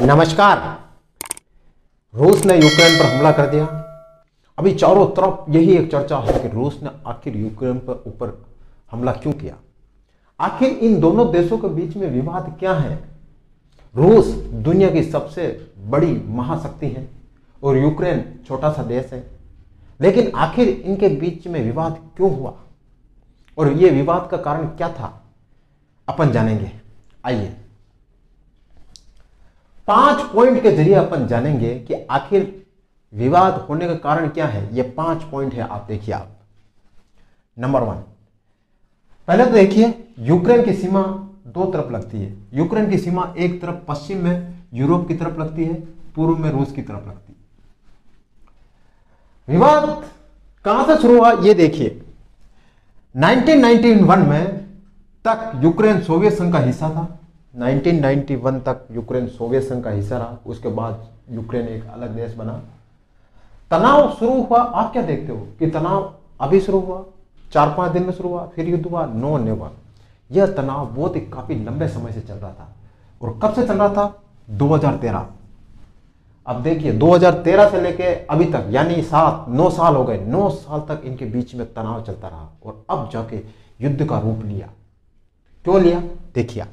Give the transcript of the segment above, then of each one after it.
नमस्कार। रूस ने यूक्रेन पर हमला कर दिया। अभी चारों तरफ यही एक चर्चा है कि रूस ने आखिर यूक्रेन पर ऊपर हमला क्यों किया। आखिर इन दोनों देशों के बीच में विवाद क्या है। रूस दुनिया की सबसे बड़ी महाशक्ति है और यूक्रेन छोटा सा देश है, लेकिन आखिर इनके बीच में विवाद क्यों हुआ और यह विवाद का कारण क्या था, अपन जानेंगे। आइए 5 पॉइंट के जरिए अपन जानेंगे कि आखिर विवाद होने का कारण क्या है। ये 5 पॉइंट है, आप देखिए। आप नंबर 1, पहले तो देखिए यूक्रेन की सीमा दो तरफ लगती है। यूक्रेन की सीमा एक तरफ पश्चिम में यूरोप की तरफ लगती है, पूर्व में रूस की तरफ लगती है। विवाद कहां से शुरू हुआ ये देखिए। 1991 में तक यूक्रेन सोवियत संघ का हिस्सा था। 1991 तक यूक्रेन सोवियत संघ का हिस्सा रहा। उसके बाद यूक्रेन एक अलग देश बना। तनाव शुरू हुआ। आप क्या देखते हो कि तनाव अभी शुरू हुआ, 4-5 दिन में शुरू हुआ, फिर युद्ध हुआ? No, never. यह तनाव बहुत ही काफी लंबे समय से चल रहा था। और कब से चल रहा था? 2013। अब देखिए 2013 से लेके अभी तक, यानी 7-9 साल हो गए। 9 साल तक इनके बीच में तनाव चलता रहा और अब जाके युद्ध का रूप लिया। क्यों लिया? देखिए,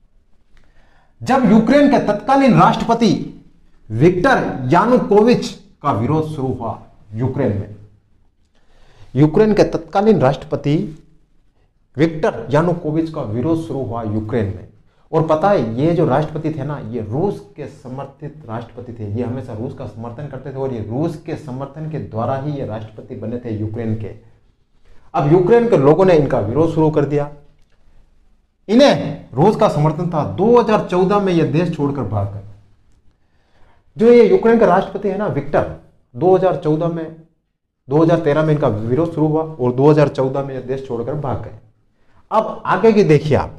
जब यूक्रेन के तत्कालीन राष्ट्रपति विक्टर यानुकोविच का विरोध शुरू हुआ यूक्रेन में। यूक्रेन के तत्कालीन राष्ट्रपति विक्टर यानुकोविच का विरोध शुरू हुआ यूक्रेन में। और पता है, ये जो राष्ट्रपति थे ना, ये रूस के समर्थित राष्ट्रपति थे। ये हमेशा रूस का समर्थन करते थे और ये रूस के समर्थन के द्वारा ही ये राष्ट्रपति बने थे यूक्रेन के। अब यूक्रेन के लोगों ने इनका विरोध शुरू कर दिया। इन्हें रूस का समर्थन था। 2014 में यह देश छोड़कर भाग गए। जो ये यूक्रेन का राष्ट्रपति है ना विक्टर, 2013 में इनका विरोध शुरू हुआ और 2014 में यह देश छोड़कर भाग गए। अब आगे की देखिए आप।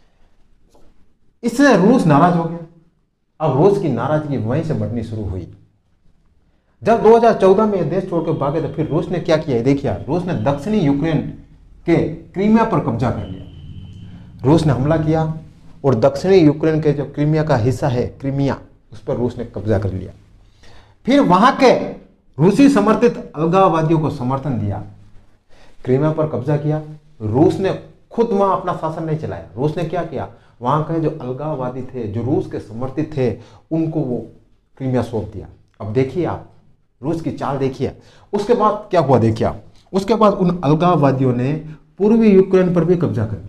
इससे रूस नाराज हो गया। अब रूस की नाराजगी वहीं से बढ़नी शुरू हुई। जब 2014 में यह देश छोड़कर भागे तो फिर रूस ने क्या किया? देखिए, रूस ने दक्षिणी यूक्रेन के क्रीमिया पर कब्जा कर लिया। रूस ने हमला किया और दक्षिणी यूक्रेन के जो क्रीमिया का हिस्सा है, क्रीमिया, उस पर रूस ने कब्जा कर लिया। फिर वहां के रूसी समर्थित अलगाववादियों को समर्थन दिया, क्रीमिया पर कब्जा किया। रूस ने खुद वहां अपना शासन नहीं चलाया। रूस ने क्या किया? वहां के जो अलगाववादी थे, जो रूस के समर्थित थे, उनको वो क्रीमिया सौंप दिया। अब देखिए आप रूस की चाल देखिए। उसके बाद क्या हुआ देखिए आप। उसके बाद उन अलगाववादियों ने पूर्वी यूक्रेन पर भी कब्जा कर लिया।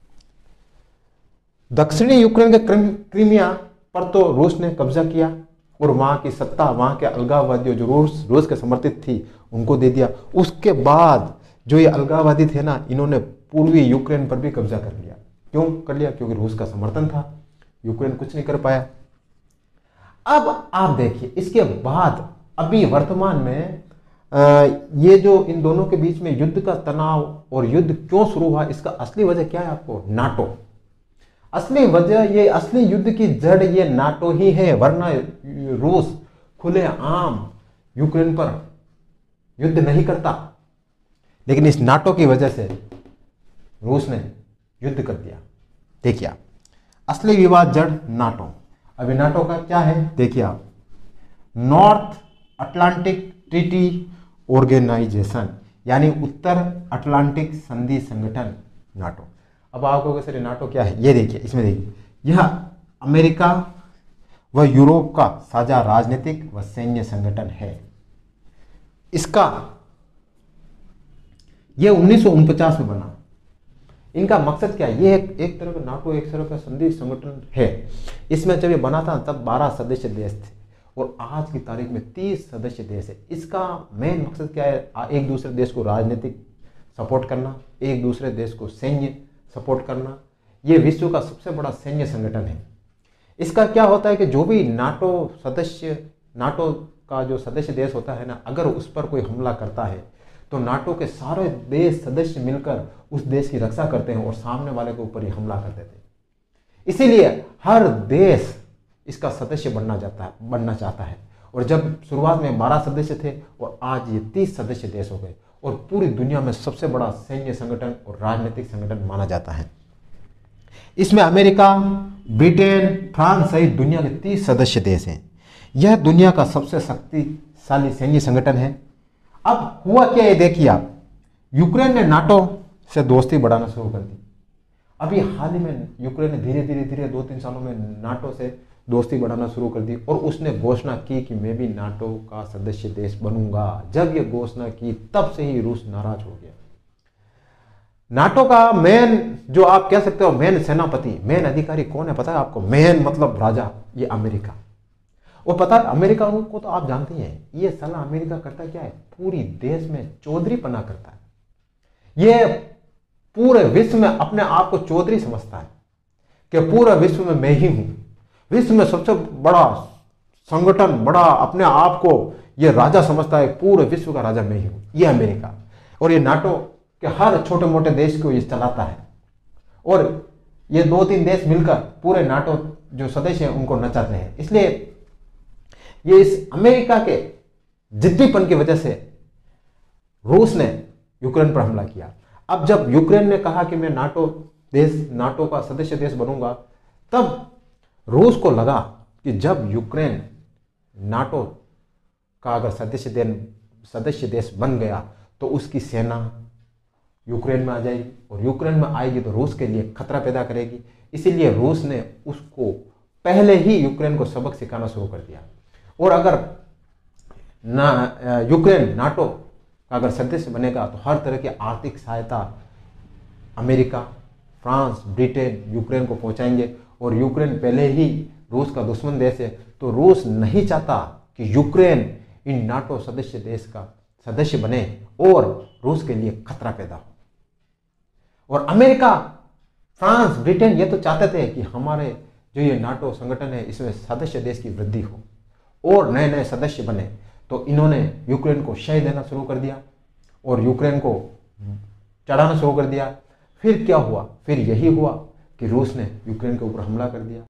दक्षिणी यूक्रेन के क्रीमिया पर तो रूस ने कब्जा किया और वहां की सत्ता वहां के अलगाववादियों जो रूस के समर्थित थी उनको दे दिया। उसके बाद जो ये अलगाववादी थे ना, इन्होंने पूर्वी यूक्रेन पर भी कब्जा कर लिया। क्यों कर लिया? क्योंकि रूस का समर्थन था। यूक्रेन कुछ नहीं कर पाया। अब आप देखिए, इसके बाद अभी वर्तमान में ये जो इन दोनों के बीच में युद्ध का तनाव और युद्ध क्यों शुरू हुआ, इसका असली वजह क्या है? आपको नाटो। असली वजह, ये असली युद्ध की जड़ ये नाटो ही है। वरना रूस खुले आम यूक्रेन पर युद्ध नहीं करता, लेकिन इस नाटो की वजह से रूस ने युद्ध कर दिया। देखिए आप, असली विवाद जड़ नाटो। अभी नाटो का क्या है देखिए आप। नॉर्थ अटलांटिक ट्रीटी ऑर्गेनाइजेशन, यानी उत्तर अटलांटिक संधि संगठन, नाटो। अब आप कहोगे सर नाटो क्या है? ये देखिए, इसमें देखिए, यह अमेरिका व यूरोप का साझा राजनीतिक व सैन्य संगठन है। इसका यह 1949 में बना। इनका मकसद क्या है? ये एक तरह का नाटो एक तरह का संधि संगठन है। इसमें जब ये बना था तब 12 सदस्य देश थे और आज की तारीख में 30 सदस्य देश है। इसका मेन मकसद क्या है? एक दूसरे देश को राजनीतिक सपोर्ट करना, एक दूसरे देश को सैन्य सपोर्ट करना। यह विश्व का सबसे बड़ा सैन्य संगठन है। इसका क्या होता है कि जो भी नाटो का जो सदस्य देश होता है ना, अगर उस पर कोई हमला करता है तो नाटो के सारे देश सदस्य मिलकर उस देश की रक्षा करते हैं और सामने वाले के ऊपर ही हमला कर देते हैं। इसीलिए हर देश इसका सदस्य बनना चाहता है। और जब शुरुआत में 12 सदस्य थे और आज ये 30 सदस्य देश हो गए और पूरी दुनिया में सबसे बड़ा सैन्य संगठन और राजनीतिक संगठन माना जाता है। इसमें अमेरिका, ब्रिटेन, फ्रांस सहित दुनिया के 30 सदस्य देश हैं। यह दुनिया का सबसे शक्तिशाली सैन्य संगठन है। अब हुआ क्या ये देखिए आप, यूक्रेन ने नाटो से दोस्ती बढ़ाना शुरू कर दी। अभी हाल ही में यूक्रेन ने धीरे धीरे 2-3 सालों में नाटो से दोस्ती बढ़ाना शुरू कर दी और उसने घोषणा की कि मैं भी नाटो का सदस्य देश बनूंगा। जब ये घोषणा की तब से ही रूस नाराज हो गया। नाटो का मेन, जो आप कह सकते हो मेन सेनापति, मेन अधिकारी कौन है पता है आपको? मेन मतलब राजा, ये अमेरिका। और पता है अमेरिका को तो आप जानते हैं, ये साला अमेरिका करता क्या है, पूरी देश में चौधरीपना करता है। ये पूरे विश्व में अपने आप को चौधरी समझता है कि पूरे विश्व में मैं ही हूं, विश्व में सबसे बड़ा संगठन, बड़ा अपने आप को ये राजा समझता है, पूरे विश्व का राजा मैं ही हूं, ये अमेरिका। और ये नाटो के हर छोटे मोटे देश को ये चलाता है और ये 2-3 देश मिलकर पूरे नाटो जो सदस्य हैं उनको नचाते हैं। इसलिए ये इस अमेरिका के जिद्दीपन की वजह से रूस ने यूक्रेन पर हमला किया। अब जब यूक्रेन ने कहा कि मैं नाटो का सदस्य देश बनूंगा, तब रूस को लगा कि जब यूक्रेन नाटो का अगर सदस्य देश बन गया तो उसकी सेना यूक्रेन में आ जाएगी और यूक्रेन में आएगी तो रूस के लिए खतरा पैदा करेगी। इसीलिए रूस ने उसको पहले ही यूक्रेन को सबक सिखाना शुरू कर दिया। और अगर यूक्रेन नाटो का अगर सदस्य बनेगा तो हर तरह की आर्थिक सहायता अमेरिका, फ्रांस, ब्रिटेन यूक्रेन को पहुंचाएंगे। और यूक्रेन पहले ही रूस का दुश्मन देश है, तो रूस नहीं चाहता कि यूक्रेन इन नाटो सदस्य देश का सदस्य बने और रूस के लिए खतरा पैदा हो। और अमेरिका, फ्रांस, ब्रिटेन ये तो चाहते थे कि हमारे जो ये नाटो संगठन है इसमें सदस्य देश की वृद्धि हो और नए नए सदस्य बने। तो इन्होंने यूक्रेन को शय देना शुरू कर दिया और यूक्रेन को चढ़ाना शुरू कर दिया। फिर क्या हुआ? फिर यही हुआ कि रूस ने यूक्रेन के ऊपर हमला कर दिया।